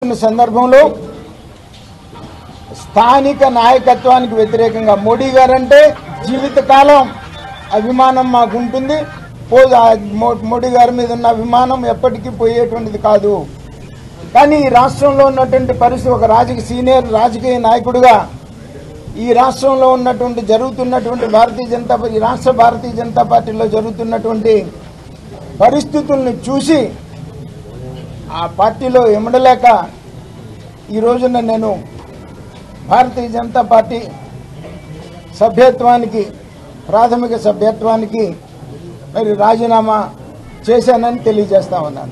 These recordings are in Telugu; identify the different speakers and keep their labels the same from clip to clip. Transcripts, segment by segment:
Speaker 1: జరుగుతున్న సందర్భంలో స్థానిక నాయకత్వానికి వ్యతిరేకంగా మోడీ గారంటే జీవితకాలం అభిమానం మాకు ఉంటుంది. మోడీ గారి మీద ఉన్న అభిమానం ఎప్పటికీ పోయేటువంటిది కాదు. కానీ ఈ రాష్ట్రంలో ఉన్నటువంటి పరిస్థితి, ఒక సీనియర్ రాజకీయ నాయకుడిగా ఈ రాష్ట్రంలో ఉన్నటువంటి జరుగుతున్నటువంటి భారతీయ జనతా పార్టీలో జరుగుతున్నటువంటి పరిస్థితులను చూసి ఆ పార్టీలో ఎమడలేక ఈ రోజున నేను భారతీయ జనతా పార్టీ సభ్యత్వానికి, ప్రాథమిక సభ్యత్వానికి మరి రాజీనామా చేశానని తెలియజేస్తా ఉన్నాను.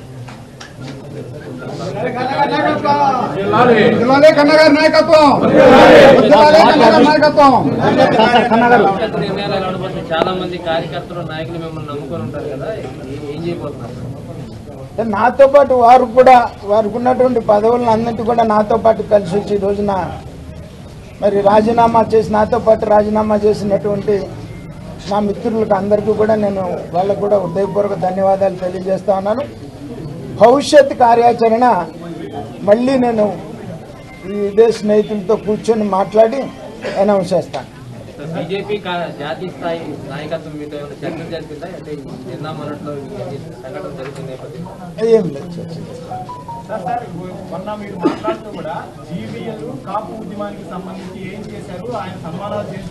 Speaker 2: చాలా మంది కార్యకర్తలు నాయకులు మిమ్మల్ని నమ్ముకొని ఉంటారు కదా, ఏం చేయబోతున్నారు?
Speaker 1: నాతో పాటు వారికి ఉన్నటువంటి పదవులను అన్నింటి కూడా నాతో పాటు కలిసి వచ్చి ఈ రోజున మరి నాతో పాటు రాజీనామా చేసినటువంటి నా మిత్రులకు అందరికీ కూడా నేను వాళ్ళకు కూడా హృదయపూర్వక ధన్యవాదాలు తెలియజేస్తా ఉన్నాను. భవిష్యత్ కార్యాచరణ మళ్ళీ నేను ఇదే స్నేహితులతో కూర్చొని మాట్లాడి అనౌన్స్ చేస్తాను.
Speaker 2: బీజేపీ జాతీయ స్థాయి నాయకత్వం మీతో చర్చలు జరిపిందా? అంటే నిన్న మొన్నట్లో సంఘటన జరిగిన నేపథ్యంలో
Speaker 1: ఏం లేదు.
Speaker 3: మొన్న మీరు మాట్లాడుతూ కూడా జీవీఎల్ కాపు ఉద్యమానికి సంబంధించి ఏం చేశారు, ఆయన సన్మానాలు